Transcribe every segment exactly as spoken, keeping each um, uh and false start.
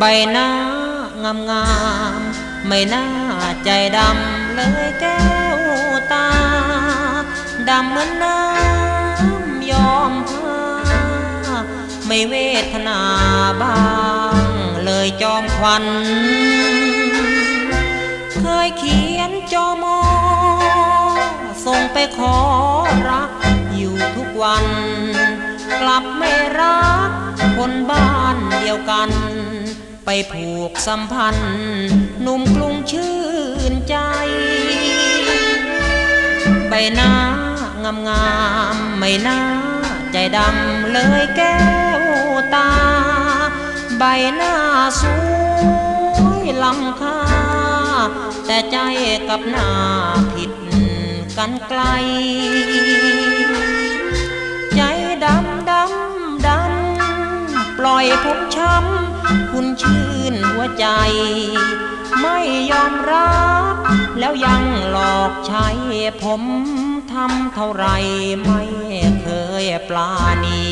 ใบหน้างามงามไม่น่าใจดำเลยแก้วตาดำเหมือนน้ำยอมผ้าไม่เวทนาบ้างเลยจอมควันเคยเขียนจอมอส่งไปขอรักอยู่ทุกวันกลับไม่รักคนบ้านเดียวกันไปผูกสัมพันธ์หนุ่มกรุงชื่นใจใบหน้างามงามไม่น่าใจดำเลยแก้วตาใบหน้าสวยล้ำค่าแต่ใจกับหน้าผิดกันไกลใจดำดำดำปล่อยผมช้ำคุณชื่นหัวใจไม่ยอมรับแล้วยังหลอกใช้ผมทำเท่าไรไม่เคยปลาณี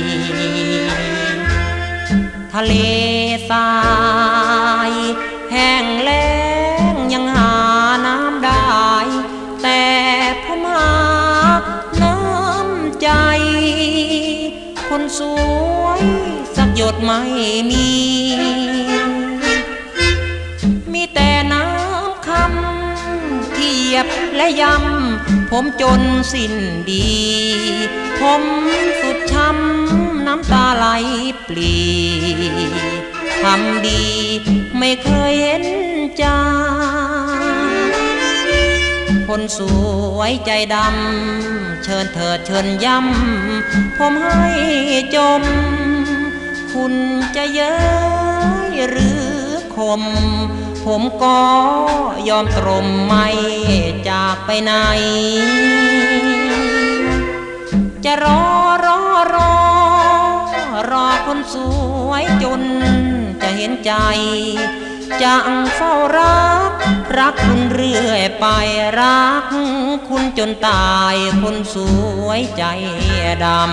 ทะเลทรายแห้งแล้งยังหาน้ำได้แต่ผมหาน้ำใจคนสวยสักหยดไม่มีมีแต่น้ำคำเทียบและยำผมจนสิ้นดีผมสุดช้ำน้ำตาไหลปลีทำดีไม่เคยเห็นใจคนสวยใจดำเชิญเถิดเชิญย้ำผมให้จมคุณจะเย้ยหรือคมผมก็ยอมตรมไม่จากไปไหนจะรอรอรอรอคนสวยจนจะเห็นใจจะเฝ้ารักรักคุณเรื่อยไปรักคุณจนตายคนสวยใจดำ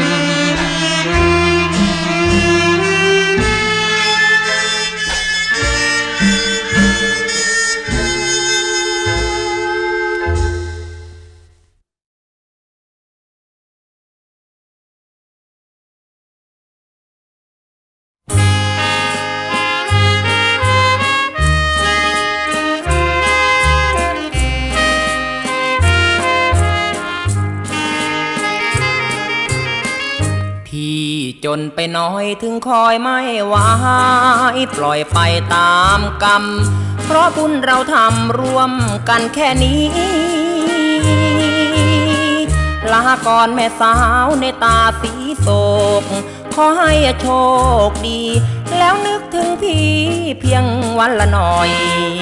จนไปน้อยถึงคอยไม่ไหวปล่อยไปตามกรรมเพราะบุญเราทำร่วมกันแค่นี้ลาก่อนแม่สาวในตาสีโศกขอให้โชคดีแล้วนึกถึงพี่เพียงวันละหน่อย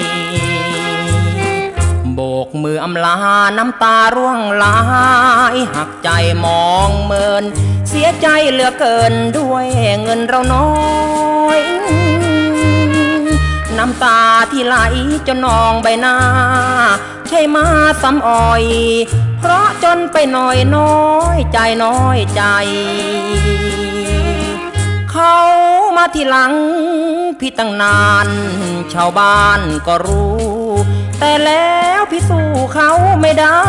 โบกมืออำลาน้ำตาร่วงไหลหักใจมองเมินเสียใจเหลือเกินด้วยเงินเราน้อยน้ำตาที่ไหลจนนองใบหน้าใช่มาซ้ำอ้อยเพราะจนไปหน่อยน้อยใจน้อยใจเขามาทีหลังพี่ตั้งนานชาวบ้านก็รู้แต่แล้วพี่สู้เขาไม่ได้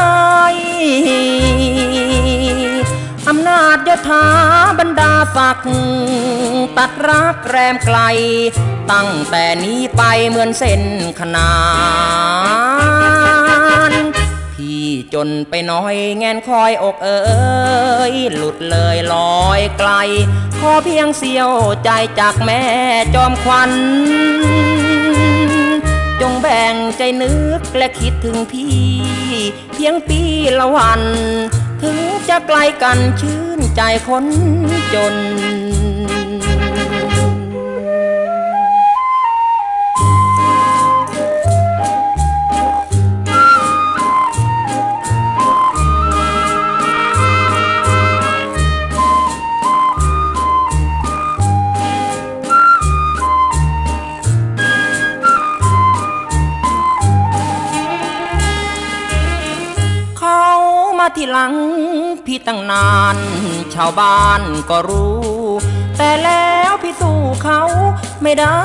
อำนาจยศถาบรรดาศักดิ์ตัดรักแรมไกลตั้งแต่นี้ไปเหมือนเส้นขนานพี่จนไปน้อยแงนคอยอกเอ๋ยหลุดเลยลอยไกลขอเพียงเสี้ยวใจจากแม่จอมขวัญจงแบ่งใจนึกและคิดถึงพี่เพียงปีละวันถึงจะไกลกันชื่นใจคนจน ทีหลังพี่ตั้งนานชาวบ้านก็รู้แต่แล้วพี่สู้เขาไม่ได้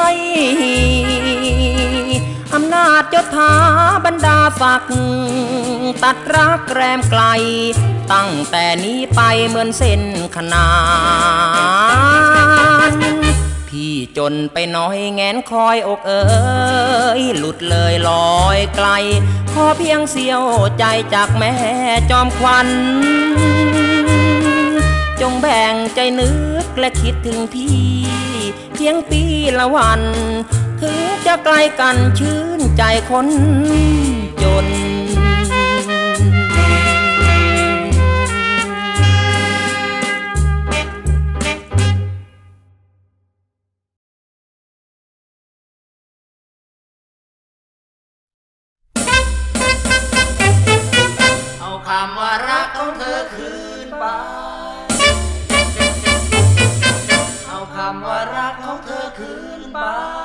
อำนาจยศถาบรรดาศักดิ์ตัดรักแกรมไกลตั้งแต่นี้ไปเหมือนเส้นขนานพี่จนไปน้อยแงนคอยอกเอ๋ยหลุดเลยลอยไกลขอเพียงเสี้ยวใจจากแม่จอมขวัญจงแบ่งใจนึกและคิดถึงพี่เพียงปีละวันถึงจะไกลกันชื่นใจคนจนเอาคำว่ารักของเธอคืนไปเอาคำว่ารักของเธอคืนไป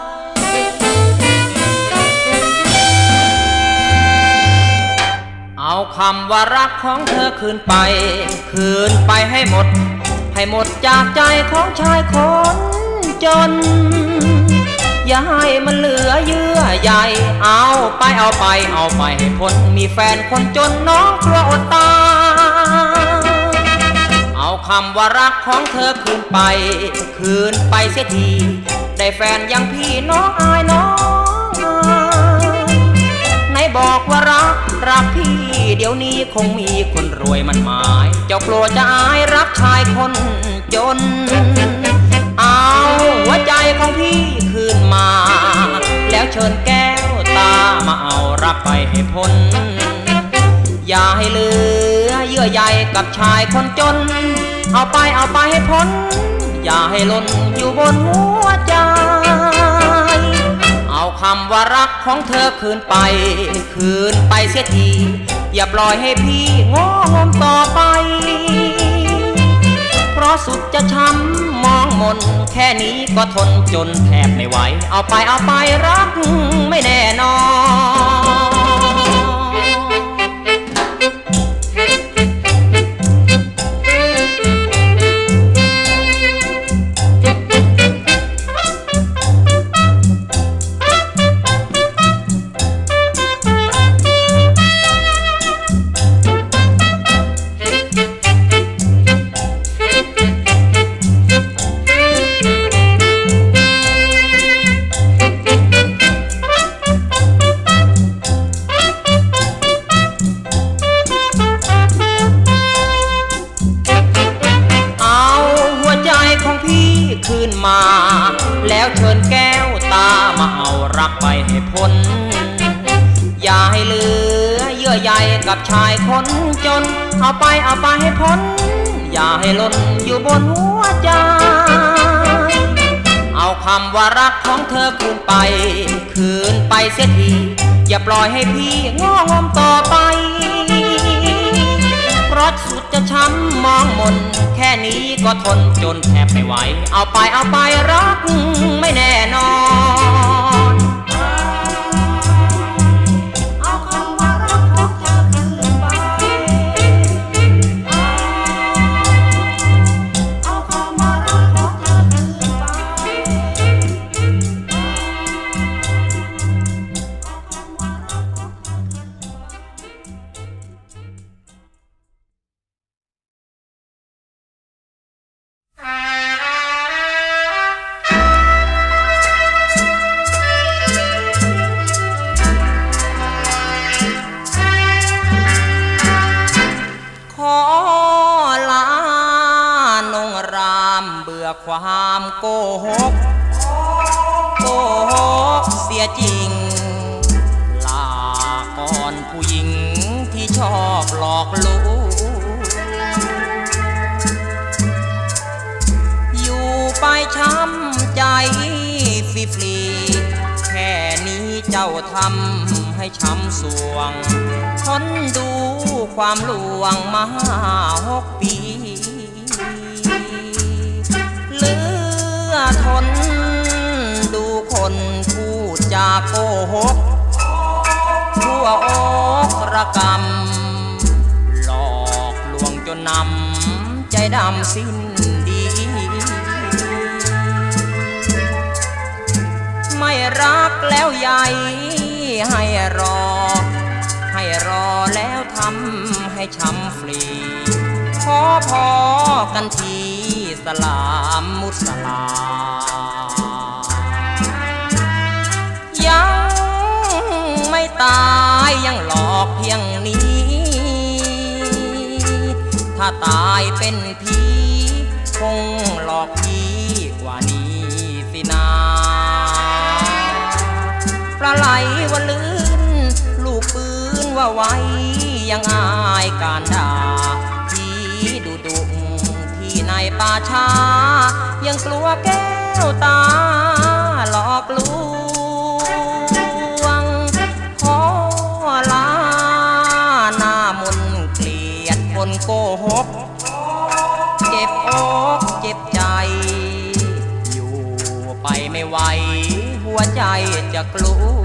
เอาคำว่ารักของเธอคืนไปคืนไปให้หมดให้หมดจากใจของชายคนจนอย่าให้มันเหลือเยื่อใยเอาไปเอาไปเอาไปให้พ้นมีแฟนคนจนน้องกลัวอดตายเอาคำว่ารักของเธอคืนไปคืนไปเสียทีได้แฟนอย่างพี่น้องอายน้องไหนบอกว่ารักรักพี่เดี๋ยวนี้คงมีคนรวยมันหมายเจ้ากลัวจะอายรักชายคนจนเอาหัวใจของพี่คืนมาแล้วเชิญแก้วตามาเอารักไปให้พ้นอย่าให้เหลือเยื่อใยกับชายคนจนเอาไปเอาไปให้พ้นอย่าให้หล่นอยู่บนหัวใจเอาคำว่ารักของเธอคืนไปคืนไปเสียทีอย่าปล่อยให้พี่งองมต่อไปเพราะสุดจะช้ำมองมนแค่นี้ก็ทนจนแทบไม่ไหวเอาไปเอาไปรักไม่แน่นอนคืนมาแล้วเชิญแก้วตามาเอารักไปให้พ้นอย่าให้เหลือเยื่อใยกับชายคนจนเอาไปเอาไปให้พ้นอย่าให้หล่นอยู่บนหัวใจเอาคำว่ารักของเธอคืนไปคืนไปเสียทีอย่าปล่อยให้พี่ง้องมต่อไปเพราะสุดจะช้ำมองมนแค่นี้ก็ทนจนแทบไม่ไหวเอาไปเอาไปรักไม่แน่นอนเอาคำว่ารักของเธอคืนไปเอาคำว่ารักของเธอคืนไปความโกหกโกหกเสียจริงลาก่อนผู้หญิงที่ชอบหลอกลวงอยู่ไปช้ำใจฟรีๆแค่นี้เจ้าทำให้ช้ำสวงทนดูความลวงมาหกปีเหลือทนดูคนพูดจาโกหกทั่วอกระกำหลอกลวงจนนำใจดำสิ้นดีแล้วใหญ่ให้รอให้รอแล้วทำให้ช้ำฟรีขอพอกันทีสลามมุสลายังไม่ตายยังหลอกเพียงนี้ถ้าตายเป็นผีคงหลอกผีกว่านี้สินาปลาไหลว่าลื่นลูกปืนว่าไว้ยังอายการด่าผีดุดุที่ในป่าช้ายังกลัวแก้วตาหลอกลวงขอลาหน้ามนเกลียดคนโกหกเจ็บอกเจ็บใจอยู่ไปไม่ไหวหัวใจจะกลัว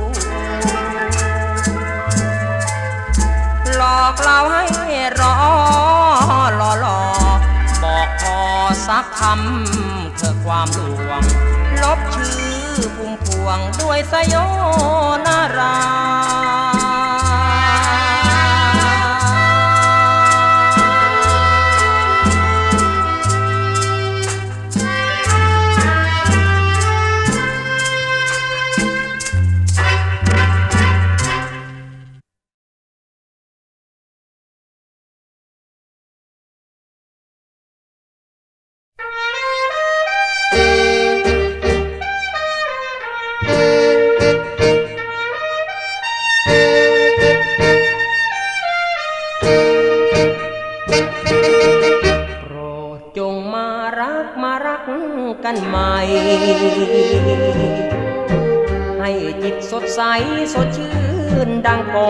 หลอกเราให้รอรอรอบอกพอสักคำเธอความลวงลบชื่อพุ่มพวงด้วยสยนารากันใหม่ให้จิตสดใสสดชื่นดังก่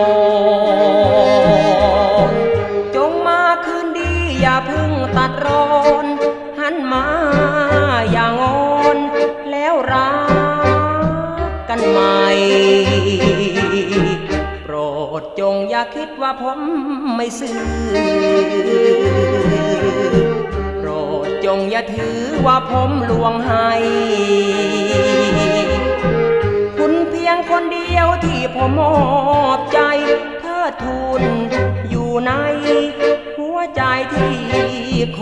อนจงมาคืนดีอย่าเพิ่งตัดร้อนหันมาอย่างงอนแล้วรักกันใหม่โปรดจงอย่าคิดว่าผมไม่ซื่อจงอย่าถือว่าผมลวงให้คุณเพียงคนเดียวที่ผมมอบใจเธอทูลอยู่ในหัวใจที่ค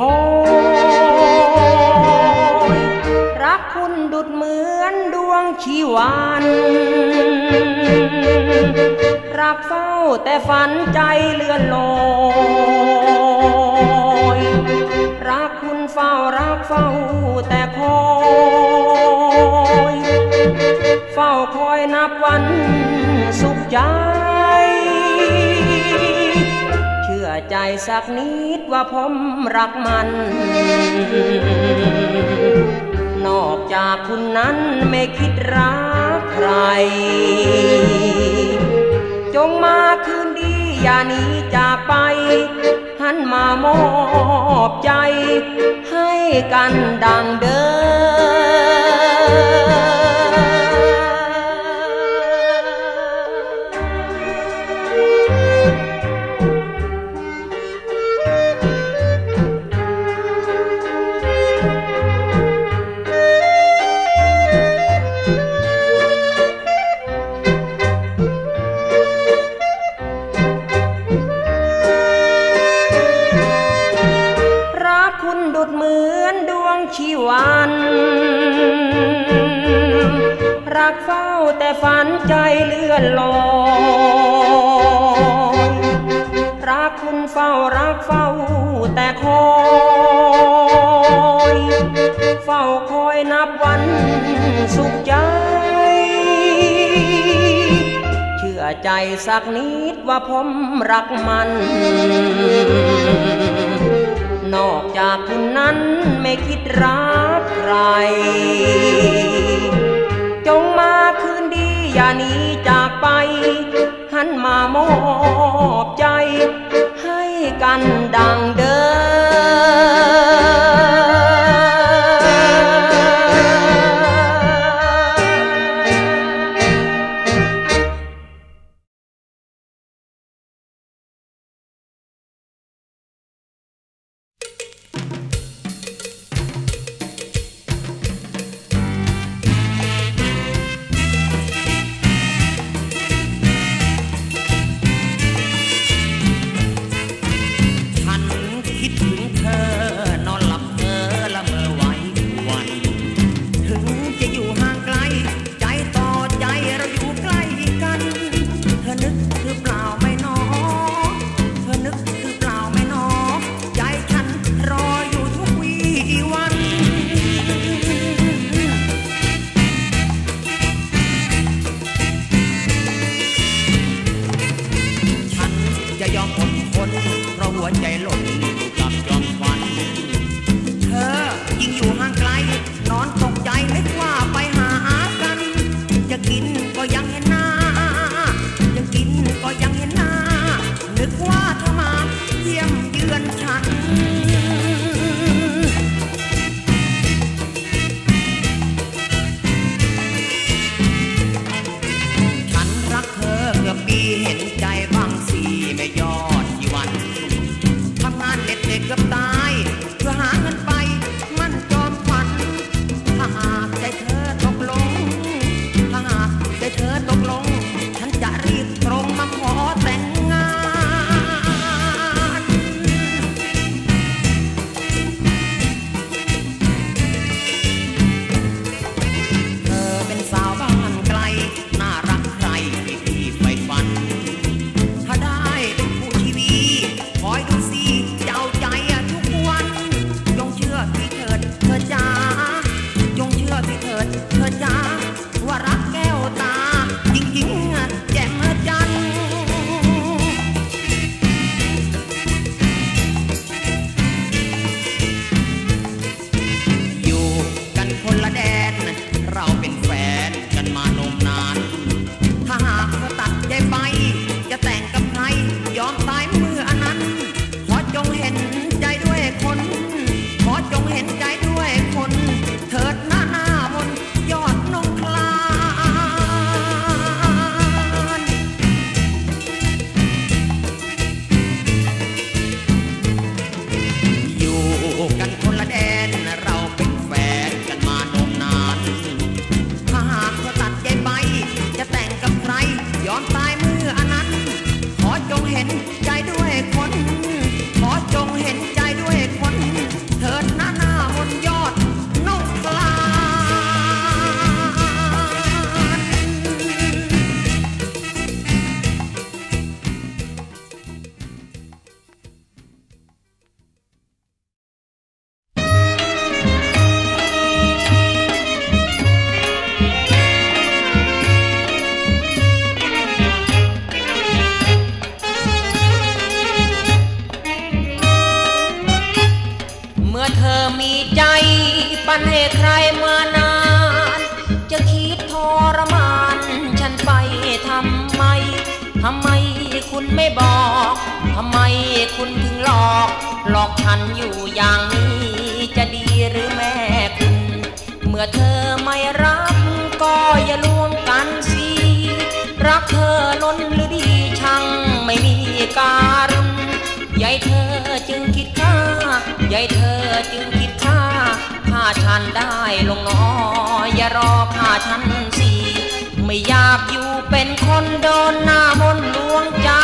อยรักคุณดุจเหมือนดวงชีวันรักเฝ้าแต่ฝันใจเลื่อนลอยรักคุณเฝ้ารักเฝ้าแต่คอยเฝ้าคอยนับวันสุขใจเชื่อใจสักนิดว่าผมรักมันนอกจากคุณนั้นไม่คิดรักใครจงมาคืนดีอย่าหนีจากไปหันมามอบใจให้กันดังเดิชีวันรักเฝ้าแต่ฝันใจเลื่อนลอยรักคุณเฝ้ารักเฝ้าแต่คอยเฝ้าคอยนับวันสุขใจเชื่อใจสักนิดว่าผมรักมันนอกจากคุณนั้นไม่คิดรักใครจงมาคืนดีอย่าหนีจากไปหันมามอบใจให้กันดังเดิมนอนตกใจนึกว่าไปหากันจะกินก็ยังเห็นหน้าจะกินก็ยังเห็นหน้านึกว่าเธอมาเยี่ยมเยือนฉันฉันรักเธอเกือบปีเห็นใจบางสีไม่ยอดที่วันทำงานเหน็ดเหนื่อยเกือบตายเพื่อหาเงินไปมันจอมขวัญถ้าหากใจเธอตกลงถ้าหากใจเธอตกลงฉันจะรีบตรงมาขอแต่งงานเธอเป็นสาวบ้านไกลน่ารักใครที่พี่ใฝ่ฝันถ้าได้เป็นผู้ชีวีคอยดูสิเจ้าใจทุกวันจงเชื่อพี่เถิดเธอจ้าจงเชื่อพี่เถิดเธอจ้าว่ารักแก้วตาจริงๆแจ่มจันทร์อยู่กันคนละแดนเราเป็นแฟนกันมานมนานถ้าหากเธอตัดใจไปจะแต่งกับใครยอมตายเมื่ออันนั้นขอจงเห็นใจด้วยคนขอจงเห็นใจด้วยคนเถิดหน้าหน้ามนยอดนงคลานอยู่กันคนละแดนเราเป็นแฟนกันมานมนานถ้าหากเธอตัดใจไปจะแต่งกับใครยอมตายเมื่ออันนั้นขอจงเห็นใจด้วยคนขอจงเห็นใจด้วยคนเถิดหน้าหน้ามนยอดนงคลานเมื่อเธอมีใจปันให้ใครมานานจะคิดทรมานฉันไปทำไมทำไมคุณไม่บอกทำไมคุณถึงหลอกหลอกฉันอยู่อย่างนี้จะดีหรือแม่คุณเมื่อเธอไม่รักก็อย่าลวงกันสิรักเธอล้นหรือดีช่างไม่มีการุณยายเธอจึงคิดฆ่ายายเธอจึงคิดฆ่าฆ่าฉันได้ลงน้อยอย่ารอฆ่าฉันสิไม่อยากอยู่เป็นคนโดนหน้ามนต์ลวงใจ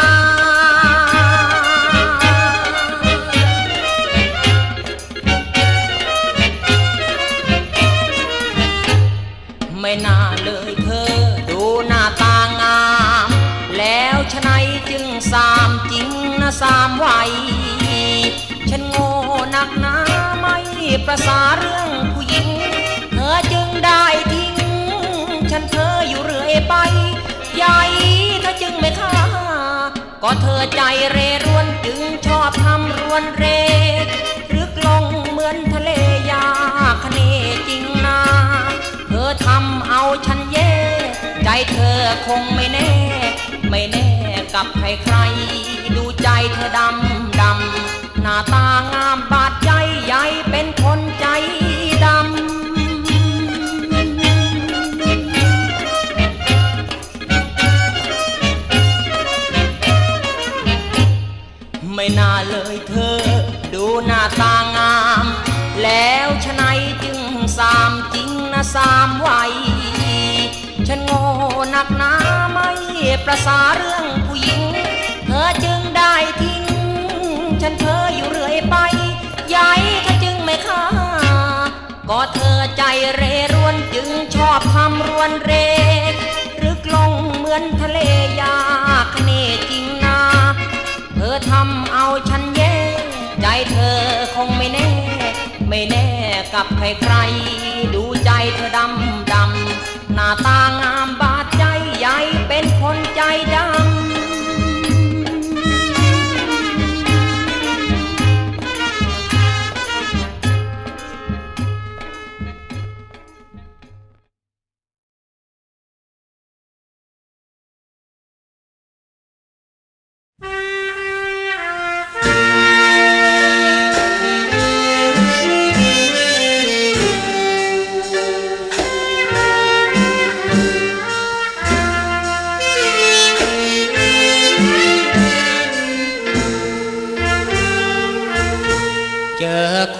ไม่น่าเลยเธอดูหน้าตางามแล้วฉะไหนจึงสามจริงนะสามวัยฉันโง่นักหนาไม่ประสาเรื่องผู้หญิงเธอจึงได้ทิ้งฉันเธออยู่เรื่อยไปใหญ่เธอจึงไม่ฆ่าก็เธอใจเร่ร่วนจึงชอบทำรวนเรรึกลงเหมือนทะเลยาคะเนจริงนาเธอทำเอาฉันเย่ใจเธอคงไม่แน่ไม่แน่กับใครใครดูใจเธอดำดำหน้าตางามบาดใจใหญ่เป็นคนใจดำไม่น่าเลยเธอดูหน้าตางามแล้วฉะไหนจึงสามจริงนะสามวัยฉันโง่นักหนาไม่ประสาเรื่องผู้หญิงเธอจึงได้ทิ้งฉันเธออยู่เรื่อยไปใหญ่เธอจึงไม่ฆ่าก็เธอใจเร่ร่วนจึงชอบทำรวนเรรึกลงเหมือนทะเลยาคะเนจริงนาเธอทำเอาฉันเย่ใจเธอคงไม่แน่ไม่แน่กับใครใครดูใจเธอดำดำหน้าตางามบาดใจใหญ่เป็นคนใจดำ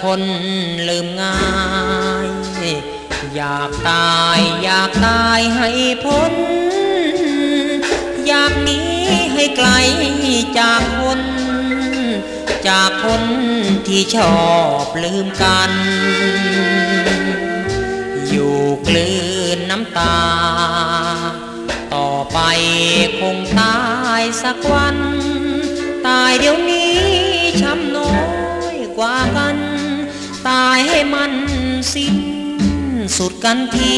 คนลืมง่ายอยากตายอยากตายให้พ้นอยากหนีให้ไกลจากคนจากคนที่ชอบลืมกันอยู่กลืนน้ำตาต่อไปคงตายสักวันตายเดี๋ยวนี้ช้ำน้อยกว่ากันตายให้มันสิ้นสุดกันที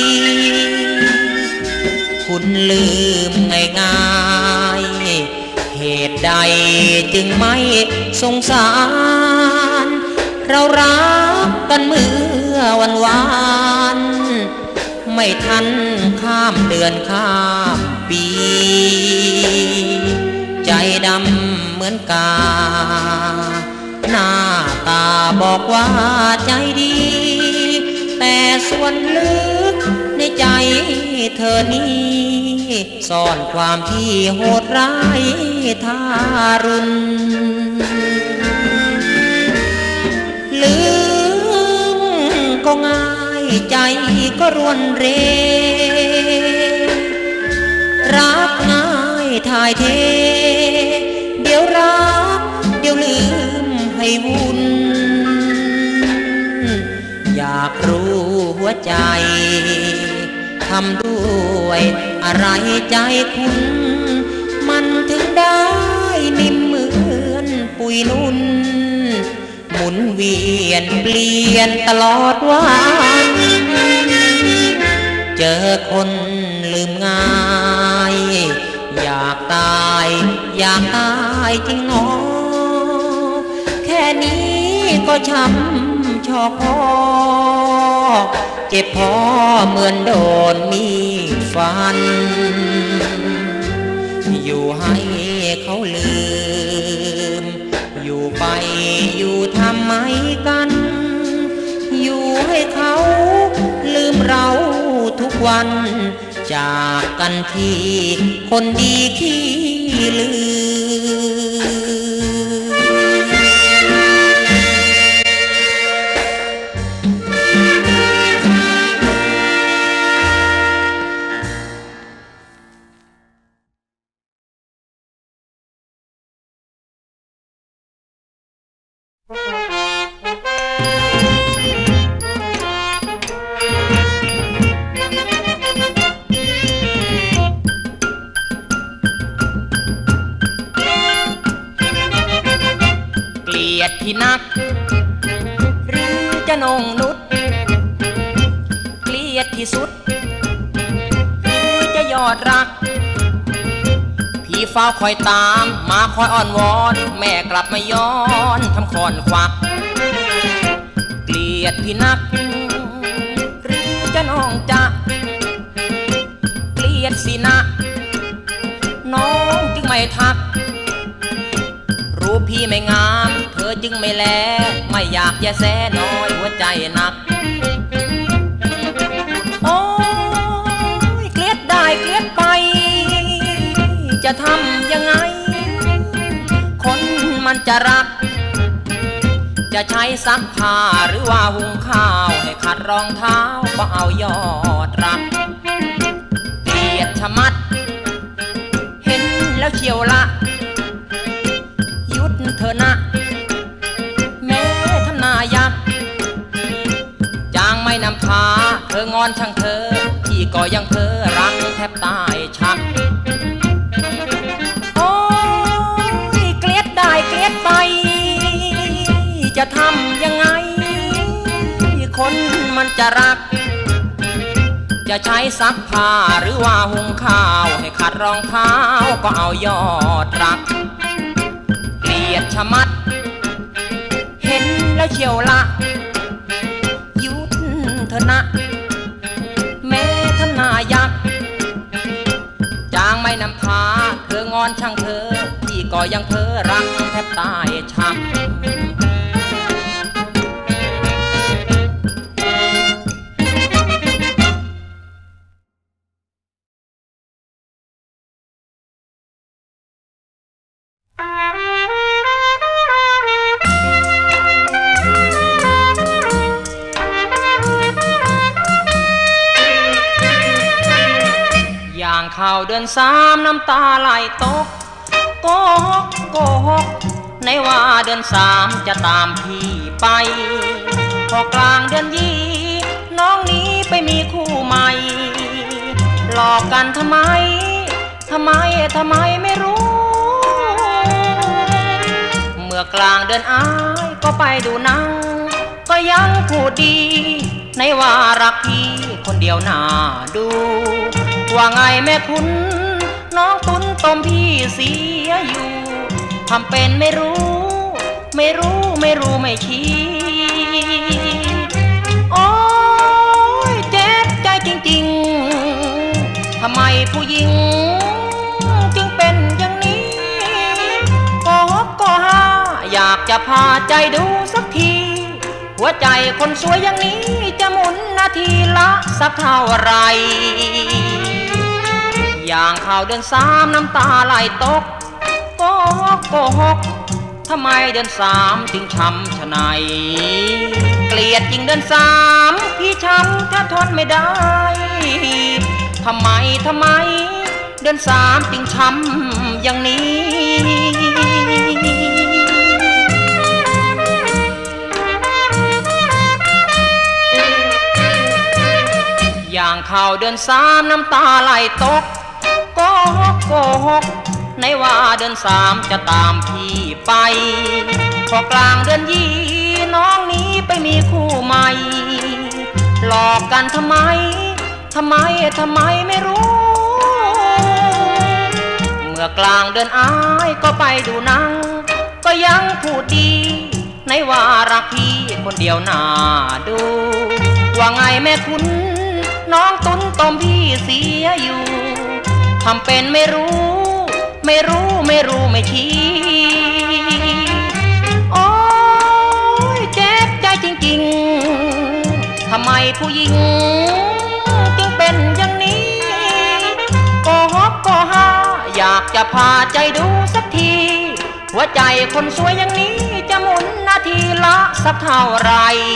คุณลืมง่ายๆเหตุใดจึงไม่สงสารเรารักกันเมื่อวันวานไม่ทันข้ามเดือนข้ามปีใจดำเหมือนกาหน้าตาบอกว่าใจดีแต่ส่วนลึกในใจเธอนี้ซ่อนความที่โหดร้ายทารุณลืมก็ง่ายใจก็รวนเรรักง่ายถ่ายเทเดี๋ยวรักเดี๋ยวลืมให้วุ่นอยากรู้หัวใจทำด้วยอะไรใจคุณมันถึงได้นิ่มเหมือนปุยนุ่นหมุนเวียนเปลี่ยนตลอดวันเจอคนลืมง่ายอยากตายอยากตายจริงหนอแค่นี้ก็ช้ำชอกคอเจ็บพอเหมือนโดนมีดฟันอยู่ให้เขาลืมอยู่ไปอยู่ทำไมกันอยู่ให้เขาลืมเราทุกวันจากกันที่คนดีขี้ลืที่นักหรือจะนงนุษเกลียดที่สุดหรือจะยอดรักพี่เฝ้าคอยตามมาคอยอ้อนวอนแม่กลับมาย้อนทำคอนควักเกลียดพี่นักหรือจะนองจะเกลียดสินะน้องจึงไม่ทักรู้พี่ไม่งามเธอจึงไม่แลไม่อยากจะแสน้อยหัวใจหนักโอ้ยเกลียดได้เกลียดไปจะทำยังไงคนมันจะรักจะใช้ซักผ้าหรือว่าหุงข้าวให้ขัดรองเท้าก็เอายอดรักเกลียดชะมัดเห็นแล้วเชียวละเธอนะแม้ทำนายักจางไม่นำพาเธองอนช่างเธอที่ก็ยังเธอรักแทบตายชักโอ้ยเกลียดได้เกลียดไปจะทำยังไงคนมันจะรักจะใช้ซักผ้าหรือว่าหุงข้าวให้ขัดรองเท้าก็เอายอดรักเกลียดชะมัดเห็นแล้วเชียวละหยุดเถอะนะแม้ทำนายักจางไม่นำพาเธองอนช่างเธอที่ก็ยังเธอรักแทบตายชัก Thank you. อย่างเข้าเดือนสามน้ำตาไหลตกโกหกโกหกในว่าเดือนสามจะตามพี่ไปพอกลางเดือนยี่น้องนี้ไปมีคู่ใหม่หลอกกันทำไมทำไมทำไมไม่รู้เมื่อกลางเดือนอ้ายก็ไปดูหนังก็ยังพูดดีในว่ารักพี่คนเดียวน่าดูว่าไงแม่คุณน้องตุนต้มพี่เสียอยู่ทำเป็นไม่รู้ไม่รู้ไม่รู้ไม่ชี้โอ้ยเจ็บใจจริงๆทำไมผู้หญิงจึงเป็นอย่างนี้ก็ฮกก็ฮาอยากจะพาใจดูสักทีหัวใจคนสวยอย่างนี้จะหมุนนาทีละสักเท่าไรอย่างข่าวเดือนสามน้ำตาไหลตกโกหกโกหกทำไมเดือนสามจึงช้ำชะไหนเกลียดจริงเดือนสามพี่ช้ำถ้าทนไม่ได้ทำไมทำไมเดือนสามจึงช้ำอย่างนี้อย่างข่าวเดือนสามน้ำตาไหลตกโกหกโกหกในว่าเดือนสามจะตามพี่ไปพอกลางเดือนยี่น้องนี้ไปมีคู่ใหม่หลอกกันทำไมทำไมทำไมไม่รู้เมื่อกลางเดือนอ้ายก็ไปดูหนังก็ยังพูดดีในว่ารักพี่คนเดียวน่าดูว่าไงแม่คุณน้องตุนต้มพี่เสียอยู่ทำเป็นไม่รู้ไม่รู้ไม่รู้ไม่ชี้โอ้ยเจ็บใจจริงๆทำไมผู้หญิงจึงเป็นอย่างนี้โกหกโกหาอยากจะพาใจดูสักทีหัวใจคนสวยอย่างนี้จะหมุนนาทีละสักเท่าไร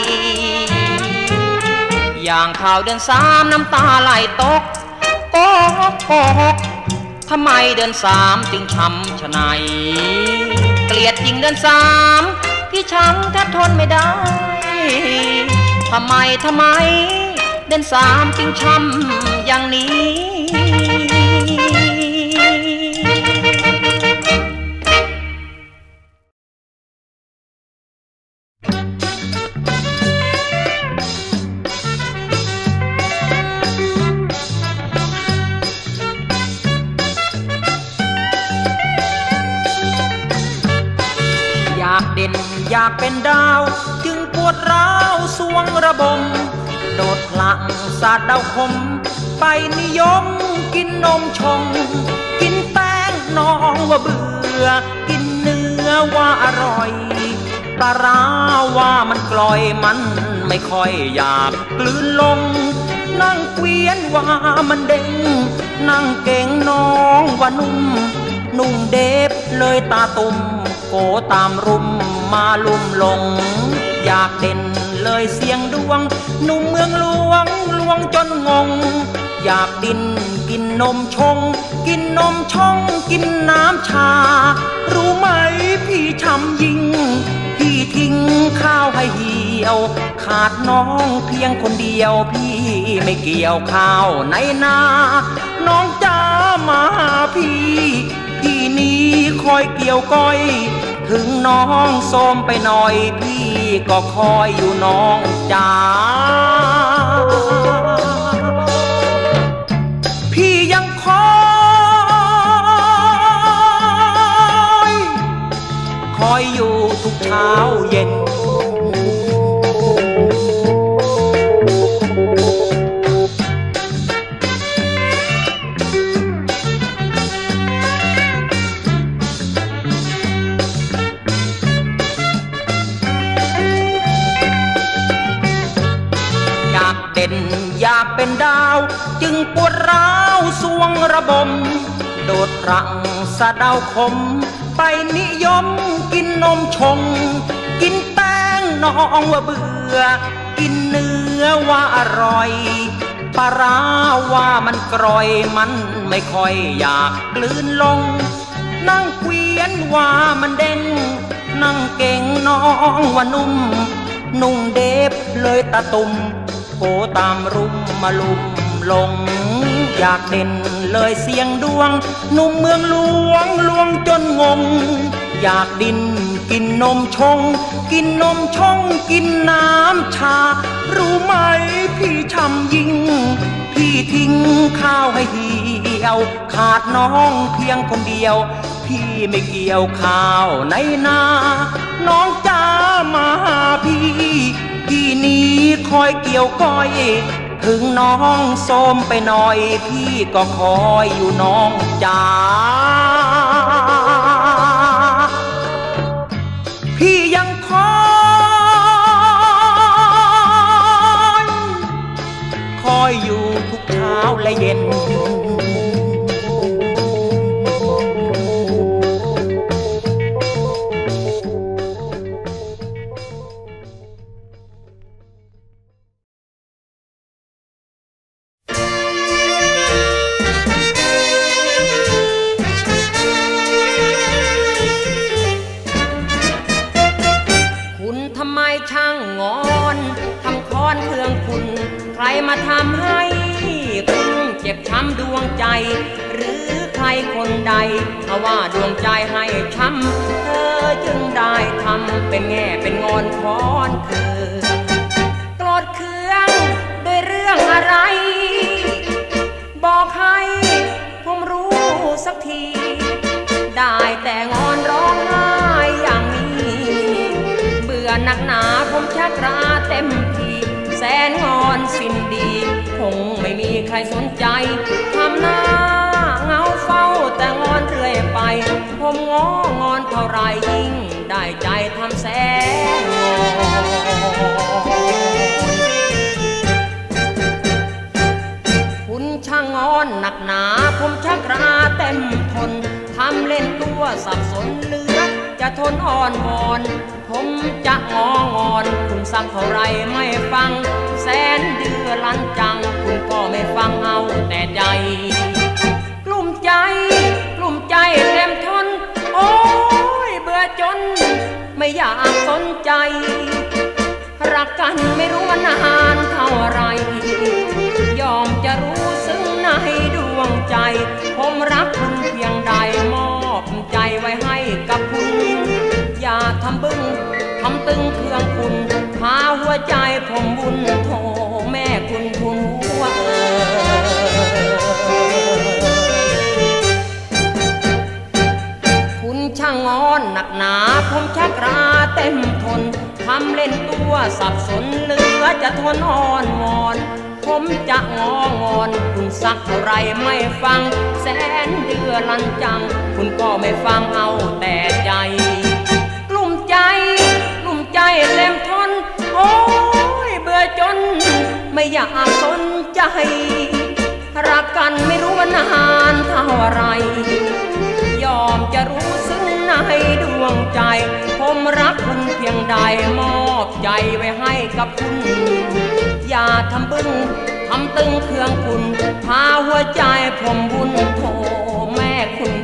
อย่างข่าวเดือนสามน้ำตาไหลตกโกหกโกหกทำไมเดือนสามจึงช้ำชะไหนเกลียดจริงเดือนสามพี่ช้ำแทบทนไม่ได้ทำไมทำไมเดือนสามจึงช้ำอย่างนี้เด่นอยากเป็นดาวจึงปวดร้าวสวงระบมโดดหลังสาดดาวคมไปนิยมกินนมชงกินแป้งน้องว่าเบื่อกินเนื้อว่าอร่อยปลาร้าว่ามันกลอยมันไม่ค่อยอยากกลืนลงนั่งเกวียนว่ามันเด้งนั่งเก่งน้องว่านุ่มนุ่มเดฟเลยตาตุ่มโกตามรุมมาลุ่มลงอยากเด่นเลยเสียงดวงหนุ่มเมืองหลวงลวงจนงงอยากดินกินนมชงกินนมช่องกินน้ำชารู้ไหมพี่ช้ำยิ่งพี่ทิ้งข้าวให้เหี่ยวขาดน้องเพียงคนเดียวพี่ไม่เกี่ยวข้าวในนาน้องจ้ามาหาพี่พี่นี้คอยเกี่ยวก้อยถึงน้องโทมไปหน่อยพี่ก็คอยอยู่น้องจ้าพี่ยังคอยคอยอยู่ทุกเช้าเย็นเด่นอยากเป็นดาวจึงปวดร้าวสวงระบมโดดรังสะเดาคมไปนิยมกินนมชงกินแป้งน้องว่าเบื่อกินเนื้อว่าอร่อยปปลาร้าว่ามันกร่อยมันไม่ค่อยอยากกลืนลงนั่งเกวียนว่ามันเด่นนั่งเก่งน้องว่านุ่มนุ่งเดบเลยตะตุ่มโผตามรุมมาลุมลงอยากเด่นเลยเสียงดวงหนุ่มเมืองหลวงลวงจนงงอยากดินกินนมชงกินนมชงกินน้ำชารู้ไหมพี่ช้ำยิ่งพี่ทิ้งข้าวให้เหี่ยวขาดน้องเพียงคนเดียวพี่ไม่เกี่ยวข้าวในนาน้องจ้ามาหาพี่พี่นี้คอยเกี่ยวก้อยถึงน้องโทมไปหน่อยพี่ก็คอยอยู่น้องจ้าพี่ยังคอยคอยอยู่ทุกเช้าและเย็นมาทำให้คุณเจ็บช้ำดวงใจหรือใครคนใดถ้าว่าดวงใจให้ช้ำเธอจึงได้ทำเป็นแง่เป็นงอนคอนคือโกรธเคืองด้วยเรื่องอะไรบอกให้ผมรู้สักทีได้แต่งอนร้องไห้อย่างนี้เบื่อหนักหนาผมชักราเต็มทีแสนงอนสิ้นดีคงไม่มีใครสนใจทำหน้าเงาเฝ้าแต่งอนเรื่อยไปผมง้องอนเท่าไรยิ่งได้ใจทำแสนงอนคุณช่างงอนหนักหนาผมชักราเต็มทนทำเล่นตัวสับสนเหลือจะทนอ่อนวอนผมจะงองอนคุณสักเท่าไรไม่ฟังแสนเดือลันจังคุณก็ไม่ฟังเอาแต่ใจกลุ่มใจกลุ่มใจเต็มทนโอ้ยเบื่อจนไม่อยากสนใจรักกันไม่รู้ว่านานเท่าไรยอมจะรู้ซึ้งในดวงใจผมรักคุณเพียงใดมอบใจไว้ให้กับคุณอย่าทำบึ้งทำตึงเครื่องคุณพาหัวใจผมบุญโทแม่คุณคุณหัวเออคุณช่างงอนหนักหนาผมชักราเต็มทนทำเล่นตัวสับสนเหลือจะทนอ่อนวอนผมจะงองอนคุณสักเท่าไรไม่ฟังแสนเดือลันจังคุณก็ไม่ฟังเอาแต่ใจกลุ่มใจกลุ่มใจเต็มทนโอ้ยเบื่อจนไม่อยากสนใจรักกันไม่รู้ว่านานเท่าไรยอมจะรู้ซึ้งในดวงใจผมรักคุณเพียงใดมอบใจไว้ให้กับคุณอย่าทำบึ้งทำตึงเครื่องคุณพาหัวใจผมบุญโทแม่คุณ